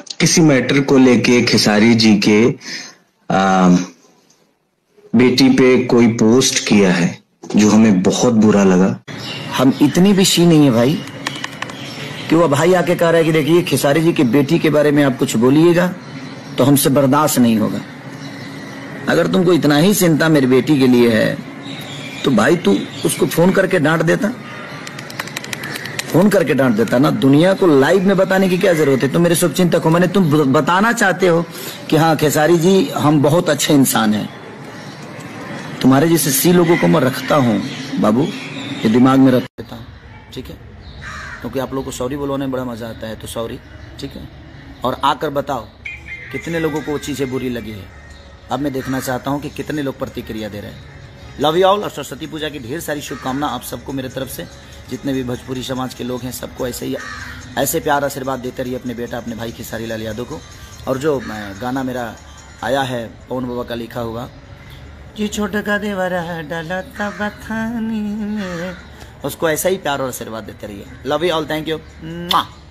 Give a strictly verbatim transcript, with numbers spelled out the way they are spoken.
किसी मैटर को लेके खेसारी जी के आ, बेटी पे कोई पोस्ट किया है जो हमें बहुत बुरा लगा। हम इतनी भी शी नहीं है भाई कि वो भाई आके कह रहा है कि देखिए खेसारी जी की बेटी के बारे में आप कुछ बोलिएगा तो हमसे बर्दाश्त नहीं होगा। अगर तुमको इतना ही चिंता मेरी बेटी के लिए है तो भाई तू उसको फोन करके डांट देता, फोन करके डांट देता ना। दुनिया को लाइव में बताने की क्या जरूरत है? तुम मेरे शुभचिंतक हो, मैंने तुम बताना चाहते हो कि हाँ खेसारी जी हम बहुत अच्छे इंसान हैं। तुम्हारे जैसे सी लोगों को मैं रखता हूँ बाबू, ये दिमाग में रख देता हूँ, ठीक है? क्योंकि आप लोगों को सॉरी बोलने में बड़ा मजा आता है, तो सॉरी, ठीक है? और आकर बताओ कितने लोगों को वो चीजें बुरी लगी है। अब मैं देखना चाहता हूँ कि कितने लोग प्रतिक्रिया दे रहे हैं। लव यू ऑल और सरस्वती पूजा की ढेर सारी शुभकामना आप सबको मेरे तरफ से। जितने भी भोजपुरी समाज के लोग हैं सबको ऐसे ही ऐसे प्यार आशीर्वाद देते रहिए अपने बेटा अपने भाई खेसारी लाल यादव को। और जो गाना मेरा आया है पवन बाबा का लिखा हुआ, जी छोटा का देवरा डाला बथानी में, उसको ऐसा ही प्यार और आशीर्वाद देते रहिए। Love you all, thank you.